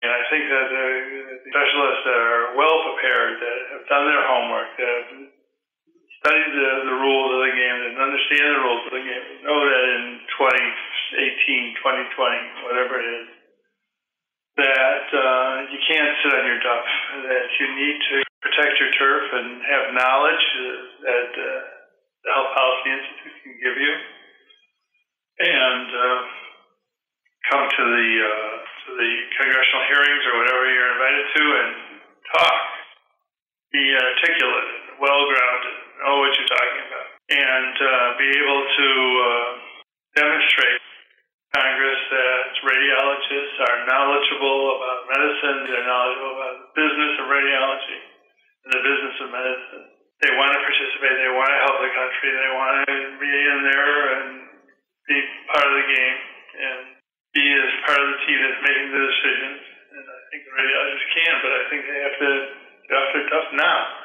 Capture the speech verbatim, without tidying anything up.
And I think that the specialists that are well prepared, that have done their homework, that have studied the, the rules of the game, that understand the rules of the game, know that in twenty eighteen, twenty twenty, whatever it is, that uh, you can't sit on your duff, that you need to protect your turf and have knowledge that uh, the Health Policy Institute can give you, and uh, come to the uh, to the congressional hearings or whatever you're invited to and talk. Be articulate, well-grounded, know what you're talking about, and uh, be able to uh, demonstrate to Congress that radiologists are knowledgeable about medicine, they're knowledgeable about the business of radiology and the business of medicine. They want to participate, they want to help the country, they want to be in there and be part of the game and be as part of the team that's making the decisions. And I think the radiologists can, but I think they have to get off their duff now.